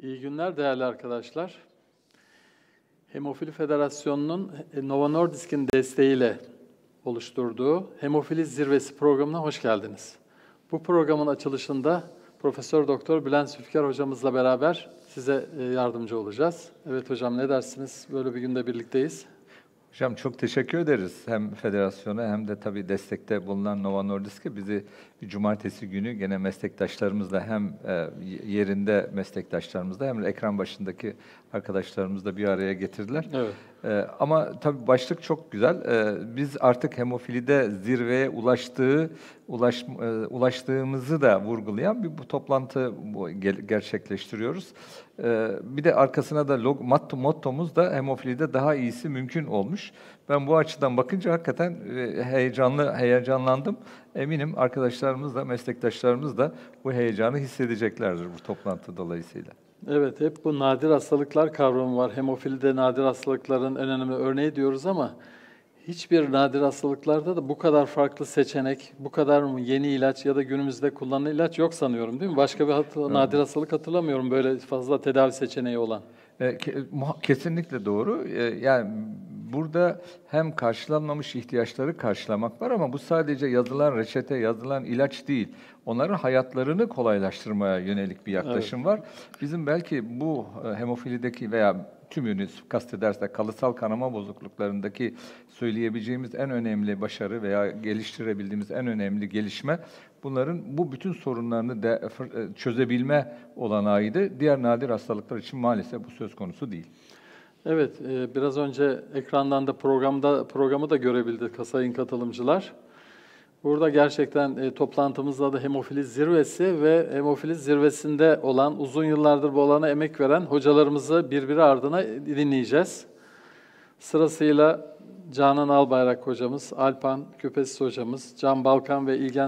İyi günler değerli arkadaşlar. Hemofili Federasyonu'nun Novo Nordisk'in desteğiyle oluşturduğu Hemofili Zirvesi programına hoş geldiniz. Bu programın açılışında Profesör Doktor Bülent Zülfikar hocamızla beraber size yardımcı olacağız. Evet hocam, ne dersiniz? Böyle bir günde birlikteyiz. Hocam çok teşekkür ederiz hem federasyona hem de tabii destekte bulunan Novo Nordisk'e bizi bir cumartesi günü gene meslektaşlarımızla hem yerinde meslektaşlarımızla hem de ekran başındaki arkadaşlarımızla bir araya getirdiler. Evet. Ama tabii başlık çok güzel. Biz artık hemofilide zirveye ulaştığımızı da vurgulayan bir toplantı gerçekleştiriyoruz. Bir de arkasına da mottomuz da hemofilide daha iyisi mümkün olmuş. Ben bu açıdan bakınca hakikaten heyecanlandım. Eminim arkadaşlarımız da, meslektaşlarımız da bu heyecanı hissedeceklerdir bu toplantı dolayısıyla. Evet, hep bu nadir hastalıklar kavramı var. Hemofilide nadir hastalıkların en önemli örneği diyoruz ama hiçbir nadir hastalıklarda da bu kadar farklı seçenek, bu kadar yeni ilaç ya da günümüzde kullanılan ilaç yok sanıyorum, değil mi? Başka bir nadir hastalık hatırlamıyorum böyle fazla tedavi seçeneği olan. Kesinlikle doğru. Yani burada hem karşılanmamış ihtiyaçları karşılamak var ama bu sadece yazılan reçete, yazılan ilaç değil. Onların hayatlarını kolaylaştırmaya yönelik bir yaklaşım var. Bizim belki bu hemofilideki veya tümünü kastedersek kalıtsal kanama bozukluklarındaki söyleyebileceğimiz en önemli başarı veya geliştirebildiğimiz en önemli gelişme bunların bu bütün sorunlarını çözebilme olanağıydı. Diğer nadir hastalıklar için maalesef bu söz konusu değil. Evet, biraz önce ekrandan da programı da görebildik sayın katılımcılar. Burada gerçekten toplantımızda da hemofili zirvesi ve hemofili zirvesinde olan, uzun yıllardır bu alana emek veren hocalarımızı birbiri ardına dinleyeceğiz. Sırasıyla Canan Albayrak hocamız, Alpan Küpesiz hocamız, Can Balkan ve İlgen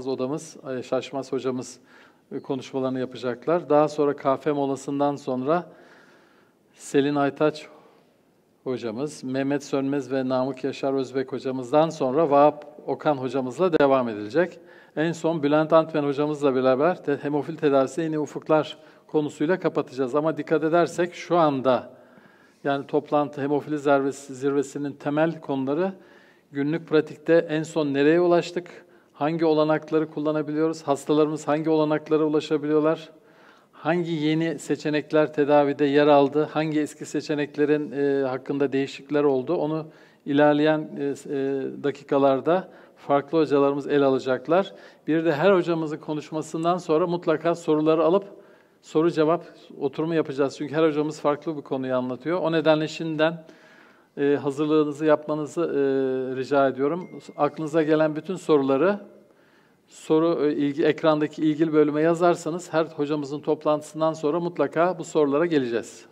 Şaşmaz hocamız konuşmalarını yapacaklar. Daha sonra kahve molasından sonra Selin Aytaç hocamız, Mehmet Sönmez ve Namık Yaşar Özbek hocamızdan sonra Vahap Okan hocamızla devam edilecek. En son Bülent Antven hocamızla beraber hemofil tedavisi yeni ufuklar konusuyla kapatacağız. Ama dikkat edersek şu anda yani toplantı hemofili zirvesinin temel konuları günlük pratikte en son nereye ulaştık, hangi olanakları kullanabiliyoruz, hastalarımız hangi olanaklara ulaşabiliyorlar, hangi yeni seçenekler tedavide yer aldı, hangi eski seçeneklerin hakkında değişiklikler oldu, onu ilerleyen dakikalarda farklı hocalarımız ele alacaklar. Bir de her hocamızın konuşmasından sonra mutlaka soruları alıp soru-cevap oturumu yapacağız. Çünkü her hocamız farklı bir konuyu anlatıyor. O nedenle şimdiden hazırlığınızı yapmanızı rica ediyorum. Aklınıza gelen bütün soruları ekrandaki ilgili bölüme yazarsanız her hocamızın toplantısından sonra mutlaka bu sorulara geleceğiz.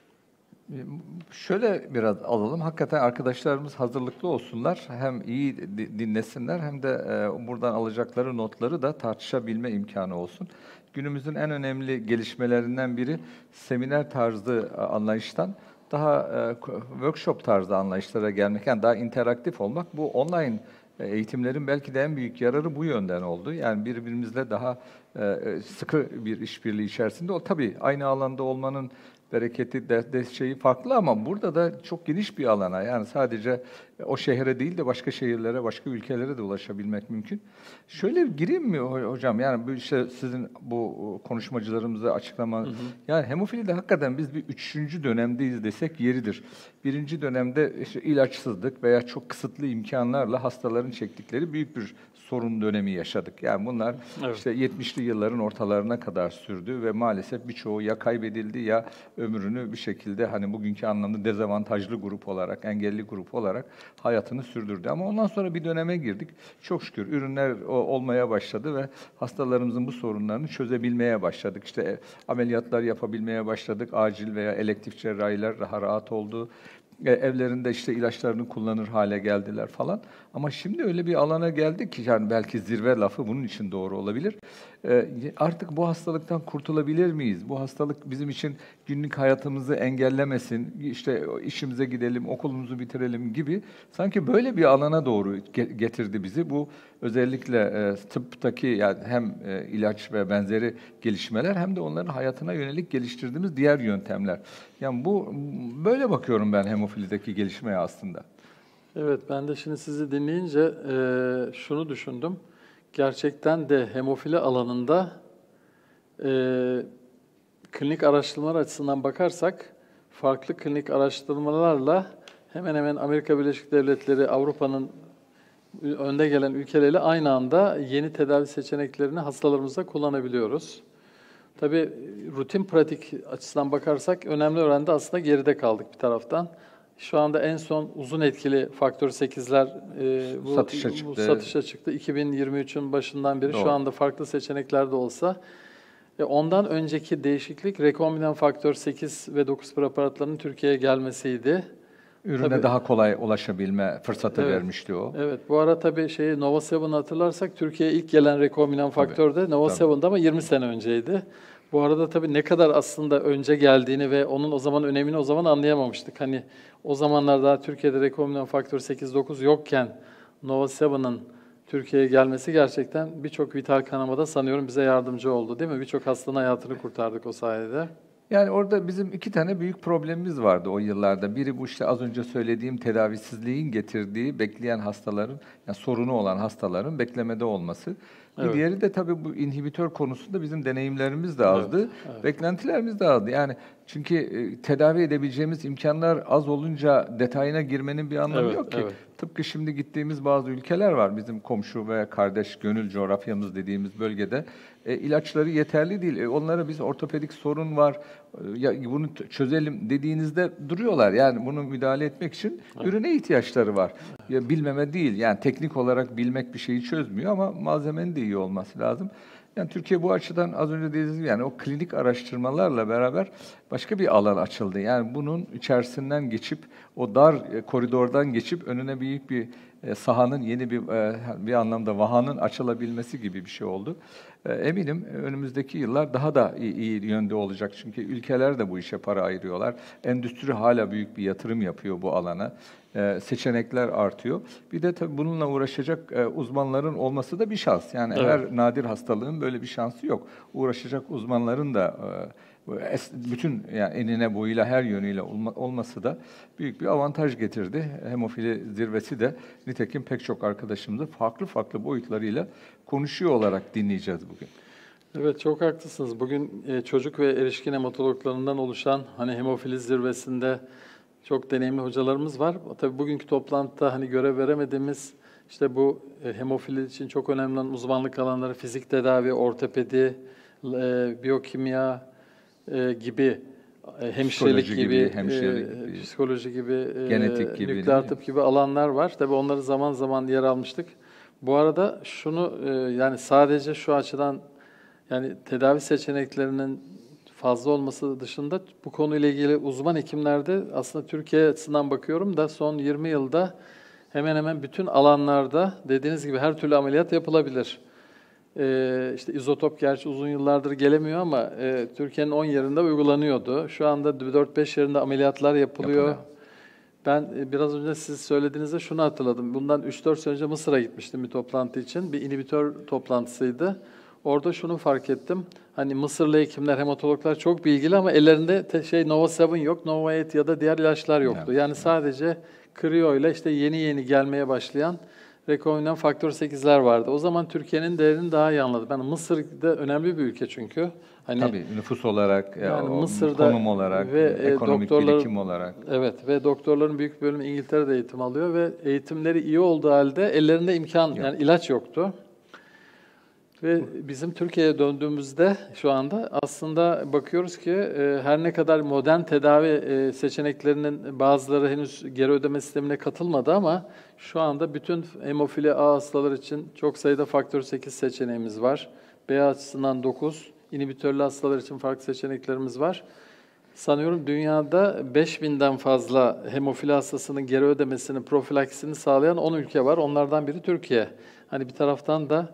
Şöyle biraz alalım. Hakikaten arkadaşlarımız hazırlıklı olsunlar. Hem iyi dinlesinler hem de buradan alacakları notları da tartışabilme imkanı olsun. Günümüzün en önemli gelişmelerinden biri seminer tarzı anlayıştan daha workshop tarzı anlayışlara gelmek, yani daha interaktif olmak. Bu online eğitimlerin belki de en büyük yararı bu yönden oldu. Yani birbirimizle daha sıkı bir işbirliği içerisinde. O tabii aynı alanda olmanın bereketi şeyi farklı ama burada da çok geniş bir alana, yani sadece o şehre değil de başka şehirlere, başka ülkelere de ulaşabilmek mümkün. Şöyle gireyim mi hocam? Yani bu işte sizin bu konuşmacılarımıza açıklama. Yani hemofilide hakikaten biz bir 3. dönemdeyiz desek yeridir. 1. dönemde işte ilaçsızlık veya çok kısıtlı imkanlarla hastaların çektikleri büyük bir sorun dönemi yaşadık. Yani bunlar işte 70'li yılların ortalarına kadar sürdü ve maalesef birçoğu ya kaybedildi ya ömrünü bir şekilde hani bugünkü anlamda dezavantajlı grup olarak, engelli grup olarak hayatını sürdürdü. Ama ondan sonra bir döneme girdik. Çok şükür ürünler olmaya başladı ve hastalarımızın bu sorunlarını çözebilmeye başladık. İşte ameliyatlar yapabilmeye başladık. Acil veya elektif cerrahiler daha rahat oldu. Evlerinde işte ilaçlarını kullanır hale geldiler falan. Ama şimdi öyle bir alana geldik ki, yani belki zirve lafı bunun için doğru olabilir. Artık bu hastalıktan kurtulabilir miyiz? Bu hastalık bizim için günlük hayatımızı engellemesin, işte işimize gidelim, okulumuzu bitirelim gibi sanki böyle bir alana doğru getirdi bizi. Bu özellikle tıptaki yani hem ilaç ve benzeri gelişmeler hem de onların hayatına yönelik geliştirdiğimiz diğer yöntemler. Yani böyle bakıyorum ben hemofilideki gelişmeye aslında. Evet, ben de şimdi sizi dinleyince şunu düşündüm. Gerçekten de hemofili alanında klinik araştırmalar açısından bakarsak, farklı klinik araştırmalarla hemen hemen Amerika Birleşik Devletleri, Avrupa'nın önde gelen ülkeleriyle aynı anda yeni tedavi seçeneklerini hastalarımızda kullanabiliyoruz. Tabii rutin pratik açısından bakarsak önemli oranda aslında geride kaldık bir taraftan. Şu anda en son uzun etkili faktör 8'ler satışa çıktı. 2023'ün başından beri. Doğru. Şu anda farklı seçenekler de olsa. Ondan önceki değişiklik rekombinant faktör 8 ve 9 preparatlarının Türkiye'ye gelmesiydi. Ürüne tabii, daha kolay ulaşabilme fırsatı vermişti o. Evet, bu ara tabii Nova7'ı hatırlarsak Türkiye'ye ilk gelen rekombinant faktör de Nova7'da ama 20 sene önceydi. Bu arada tabii ne kadar aslında önce geldiğini ve onun o zaman önemini o zaman anlayamamıştık. Hani o zamanlar daha Türkiye'de rekombinant faktör 8-9 yokken Nova7'ın Türkiye'ye gelmesi gerçekten birçok vital kanamada sanıyorum bize yardımcı oldu, değil mi? Birçok hastanın hayatını kurtardık o sayede. Yani orada bizim iki tane büyük problemimiz vardı o yıllarda. Biri bu işte az önce söylediğim tedavisizliğin getirdiği bekleyen hastaların, yani sorunu olan hastaların beklemede olması. Bir diğeri de tabii bu inhibitör konusunda bizim deneyimlerimiz de azdı, beklentilerimiz de azdı. Yani çünkü tedavi edebileceğimiz imkanlar az olunca detayına girmenin bir anlamı yok ki. Tıpkı şimdi gittiğimiz bazı ülkeler var, bizim komşu ve kardeş gönül coğrafyamız dediğimiz bölgede. İlaçları yeterli değil. Onlara biz ortopedik sorun var, ya bunu çözelim dediğinizde duruyorlar. Yani bunu müdahale etmek için ürüne ihtiyaçları var. Ya bilmeme değil, yani teknik olarak bilmek bir şeyi çözmüyor ama malzemenin de iyi olması lazım. Yani Türkiye bu açıdan az önce dediğiniz gibi yani o klinik araştırmalarla beraber başka bir alan açıldı. Yani bunun içerisinden geçip o dar koridordan geçip önüne büyük bir sahanın yeni bir anlamda vahanın açılabilmesi gibi bir şey oldu. Eminim önümüzdeki yıllar daha da iyi yönde olacak. Çünkü ülkeler de bu işe para ayırıyorlar. Endüstri hala büyük bir yatırım yapıyor bu alana. Seçenekler artıyor. Bir de tabii bununla uğraşacak uzmanların olması da bir şans. Yani her nadir hastalığın böyle bir şansı yok. Uğraşacak uzmanların da bütün yani enine boyuyla her yönüyle olması da büyük bir avantaj getirdi. Hemofili zirvesi de nitekim pek çok arkadaşımızı farklı boyutlarıyla konuşuyor olarak dinleyeceğiz bugün. Evet, çok haklısınız. Bugün çocuk ve erişkin hematologlarından oluşan hemofili zirvesinde çok deneyimli hocalarımız var. Tabii bugünkü toplantıda görev veremediğimiz işte bu hemofili için çok önemli olan uzmanlık alanları fizik tedavi, ortopedi, biyokimya gibi, hemşirelik gibi, psikoloji gibi, genetik gibi, nükleer tıp gibi alanlar var. Tabii onları zaman zaman yer almıştık. Bu arada şunu yani sadece şu açıdan tedavi seçeneklerinin fazla olması dışında bu konuyla ilgili uzman hekimlerde aslında Türkiye açısından bakıyorum da son 20 yılda hemen hemen bütün alanlarda dediğiniz gibi her türlü ameliyat yapılabilir. İşte izotop gerçi uzun yıllardır gelemiyor ama Türkiye'nin 10 yerinde uygulanıyordu. Şu anda 4-5 yerinde ameliyatlar yapılıyor. Ben biraz önce siz söylediğinizde şunu hatırladım. Bundan 3-4 sene önce Mısır'a gitmiştim bir toplantı için. Bir inhibitör toplantısıydı. Orada şunu fark ettim. Mısırlı hekimler, hematologlar çok bilgili ama ellerinde Nova7 yok, Nova8 ya da diğer ilaçlar yoktu. Yani sadece Cryo ile işte yeni gelmeye başlayan rekombinant faktör 8'ler vardı. O zaman Türkiye'nin değerini daha iyi anladım. Mısır'da önemli bir ülke çünkü. Tabii nüfus olarak, Mısır'da konum olarak, ve ekonomik birikim olarak. Evet ve doktorların büyük bir bölümü İngiltere'de eğitim alıyor ve eğitimleri iyi olduğu halde ellerinde yani ilaç yoktu. Ve bizim Türkiye'ye döndüğümüzde şu anda aslında bakıyoruz ki her ne kadar modern tedavi seçeneklerinin bazıları henüz geri ödeme sistemine katılmadı ama şu anda bütün hemofili A hastalar için çok sayıda faktör 8 seçeneğimiz var. B açısından 9, inhibitörlü hastalar için farklı seçeneklerimiz var. Sanıyorum dünyada 5000'den fazla hemofili hastasının geri ödemesini, profilaksisini sağlayan 10 ülke var. Onlardan biri Türkiye. Bir taraftan da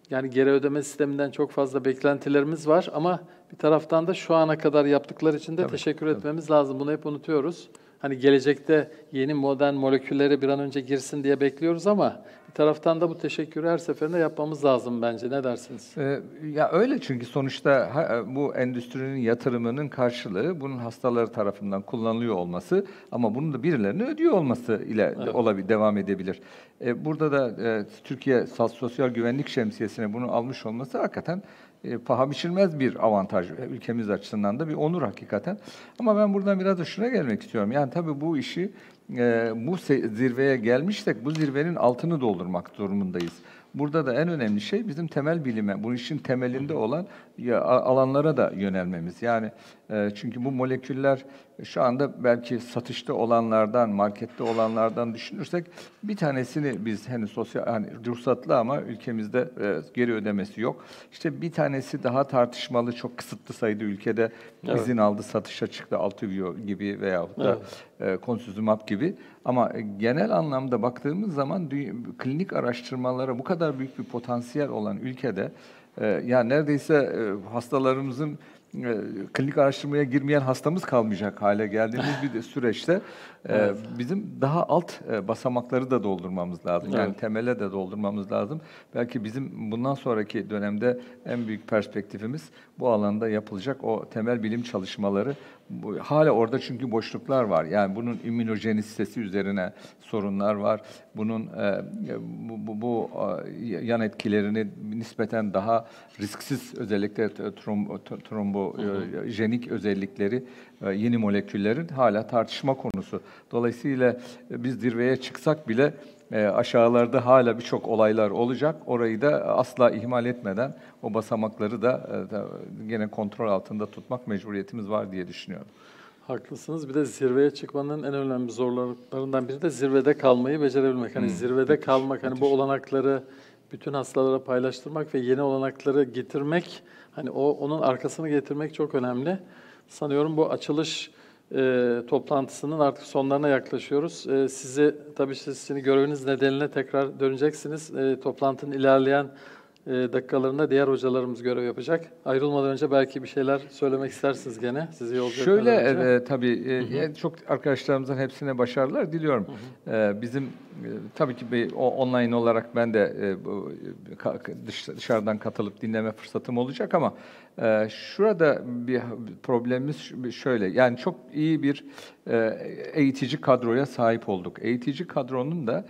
Yani geri ödeme sisteminden çok fazla beklentilerimiz var ama bir taraftan da şu ana kadar yaptıkları için de Tabii, teşekkür tabii. etmemiz lazım. Bunu hep unutuyoruz. Hani gelecekte yeni modern moleküllere bir an önce girsin diye bekliyoruz ama bir taraftan da bu teşekkürü her seferinde yapmamız lazım bence. Ne dersiniz? Ya öyle çünkü sonuçta bu endüstrinin yatırımının karşılığı bunun hastaları tarafından kullanılıyor olması ama bunun da birilerine ödüyor olması ile Evet. devam edebilir. Burada da Türkiye Sosyal Güvenlik Şemsiyesi'ne bunu almış olması hakikaten paha biçilmez bir avantaj. Ülkemiz açısından da bir onur hakikaten. Ama ben buradan biraz da şuna gelmek istiyorum. Yani tabii bu işi bu zirveye gelmişsek bu zirvenin altını doldurmak durumundayız. Burada da en önemli şey bizim temel bilime, bu işin temelinde olan alanlara da yönelmemiz. Yani çünkü bu moleküller şu anda belki satışta olanlardan, markette olanlardan düşünürsek bir tanesini biz henüz hani ruhsatlı ama ülkemizde geri ödemesi yok. İşte bir tanesi daha tartışmalı, çok kısıtlı sayıda ülkede izin aldı, satışa çıktı, Altuviiio gibi veyahut da Concizumab gibi. Ama genel anlamda baktığımız zaman klinik araştırmalara bu kadar büyük bir potansiyel olan ülkede yani neredeyse hastalarımızın klinik araştırmaya girmeyen hastamız kalmayacak hale geldiğimiz bir süreçte bizim daha alt basamakları da doldurmamız lazım. Yani temele de doldurmamız lazım. Belki bizim bundan sonraki dönemde en büyük perspektifimiz bu alanda yapılacak o temel bilim çalışmaları. Hala orada çünkü boşluklar var. Yani bunun immünojenisitesi üzerine sorunlar var. Bunun bu yan etkilerini nispeten daha risksiz, özellikle trombojenik özellikleri yeni moleküllerin hala tartışma konusu. Dolayısıyla biz zirveye çıksak bile aşağılarda hala birçok olaylar olacak. Orayı da asla ihmal etmeden o basamakları da gene kontrol altında tutmak mecburiyetimiz var diye düşünüyorum. Haklısınız. Bir de zirveye çıkmanın en önemli zorluklarından biri de zirvede kalmayı becerebilmek. Hani zirvede kalmak, hani bu olanakları bütün hastalara paylaştırmak ve yeni olanakları getirmek, hani onun arkasını getirmek çok önemli. Sanıyorum bu açılış toplantısının artık sonlarına yaklaşıyoruz. Tabii sizin göreviniz nedeniyle tekrar döneceksiniz. Toplantının ilerleyen dakikalarında diğer hocalarımız görev yapacak. Ayrılmadan önce belki bir şeyler söylemek istersiniz gene. Sizi yolcu etmeden önce. Tabii çok arkadaşlarımızın hepsine başarılar diliyorum. Bizim tabii ki bir online olarak ben de dışarıdan katılıp dinleme fırsatım olacak ama şurada bir problemimiz şöyle. Yani çok iyi bir eğitici kadroya sahip olduk. Eğitici kadronun da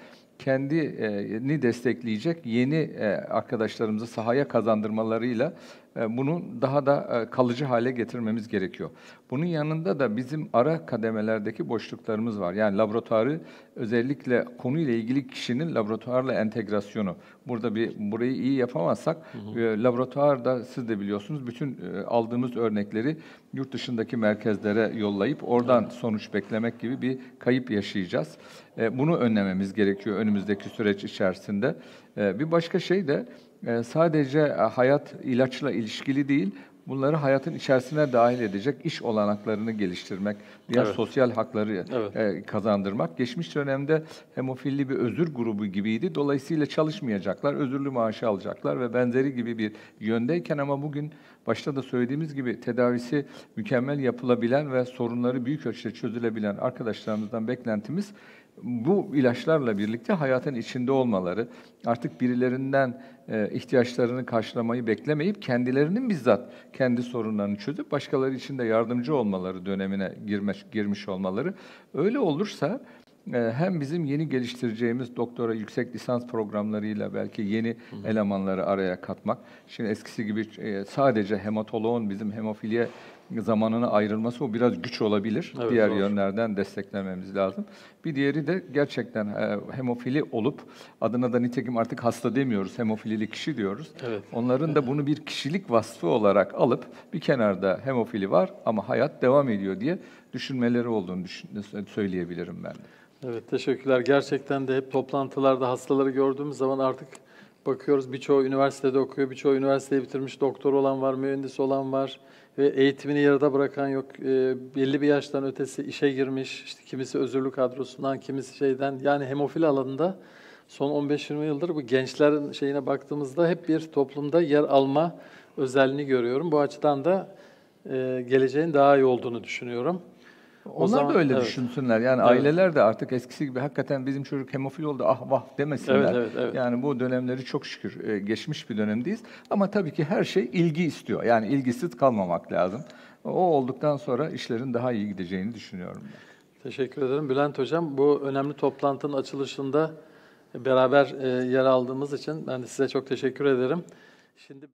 kendini destekleyecek yeni arkadaşlarımızı sahaya kazandırmalarıyla bunu daha da kalıcı hale getirmemiz gerekiyor. Bunun yanında da bizim ara kademelerdeki boşluklarımız var. Yani laboratuvarı özellikle konuyla ilgili kişinin laboratuvarla entegrasyonu. Burayı iyi yapamazsak laboratuvarda siz de biliyorsunuz bütün aldığımız örnekleri yurt dışındaki merkezlere yollayıp oradan sonuç beklemek gibi bir kayıp yaşayacağız. Bunu önlememiz gerekiyor önümüzdeki süreç içerisinde. Bir başka şey de sadece hayat ilaçla ilişkili değil, bunları hayatın içerisine dahil edecek iş olanaklarını geliştirmek, diğer sosyal hakları kazandırmak. Geçmiş dönemde hemofilli bir özür grubu gibiydi. Dolayısıyla çalışmayacaklar, özürlü maaşı alacaklar ve benzeri gibi bir yöndeyken ama bugün başta da söylediğimiz gibi tedavisi mükemmel yapılabilen ve sorunları büyük ölçüde çözülebilen arkadaşlarımızdan beklentimiz bu ilaçlarla birlikte hayatın içinde olmaları, artık birilerinden ihtiyaçlarını karşılamayı beklemeyip kendilerinin bizzat kendi sorunlarını çözüp başkaları için de yardımcı olmaları dönemine girmiş olmaları. Öyle olursa hem bizim yeni geliştireceğimiz doktora yüksek lisans programlarıyla belki yeni elemanları araya katmak. Şimdi eskisi gibi sadece hematoloğun bizim hemofiliye zamanına ayrılması o biraz güç olabilir. Evet, Diğer doğru. yönlerden desteklememiz lazım. Bir diğeri de gerçekten hemofili olup adına da nitekim artık hasta demiyoruz, hemofilili kişi diyoruz. Evet. Onların da bunu bir kişilik vasfı olarak alıp bir kenarda hemofili var ama hayat devam ediyor diye düşünmeleri olduğunu söyleyebilirim ben de. Evet, teşekkürler. Gerçekten de hep toplantılarda hastaları gördüğümüz zaman artık bakıyoruz, birçoğu üniversitede okuyor, birçoğu üniversiteyi bitirmiş, doktor olan var, mühendis olan var ve eğitimini yarıda bırakan yok. Belli bir yaştan ötesi işe girmiş, işte kimisi özürlü kadrosundan, kimisi şeyden, yani hemofili alanında son 15-20 yıldır bu gençlerin şeyine baktığımızda hep bir toplumda yer alma özelliğini görüyorum. Bu açıdan da geleceğin daha iyi olduğunu düşünüyorum. Onlar da öyle evet. düşünsünler. Yani Evet. aileler de artık eskisi gibi hakikaten bizim çocuk hemofil oldu ah vah demesinler. Evet. Yani bu dönemleri çok şükür geçmiş bir dönemdeyiz. Ama tabii ki her şey ilgi istiyor. Yani ilgisiz kalmamak lazım. O olduktan sonra işlerin daha iyi gideceğini düşünüyorum ben. Teşekkür ederim. Bülent Hocam, bu önemli toplantının açılışında beraber yer aldığımız için ben de size çok teşekkür ederim. Şimdi